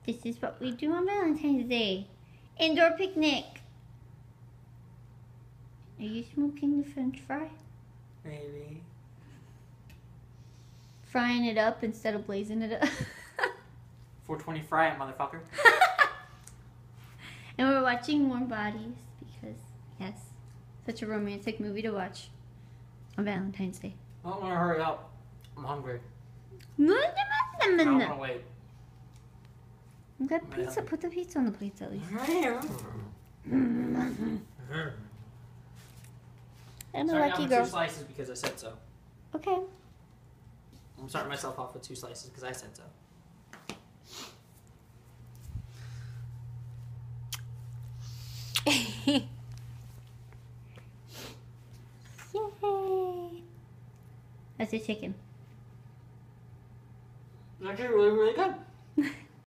This is what we do on Valentine's Day. Indoor picnic. Are you smoking the French fry? Maybe. Frying it up instead of blazing it up. 420 fry it, motherfucker. And we're watching Warm Bodies because, yes, such a romantic movie to watch on Valentine's Day. I don't want to hurry up. I'm hungry. No, I don't want to wait. We got pizza. Put the pizza on the plates at least. I'm a lucky girl. 2 slices because I said so. Okay. I'm starting myself off with 2 slices because I said so. Yay! That's the chicken. It's actually really, really good.